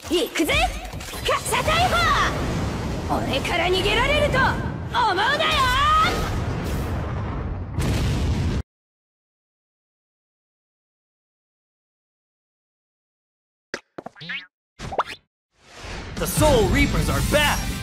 行くぜカサ逮捕。俺から逃げられると思うなよ。 The Soul Reapers are back!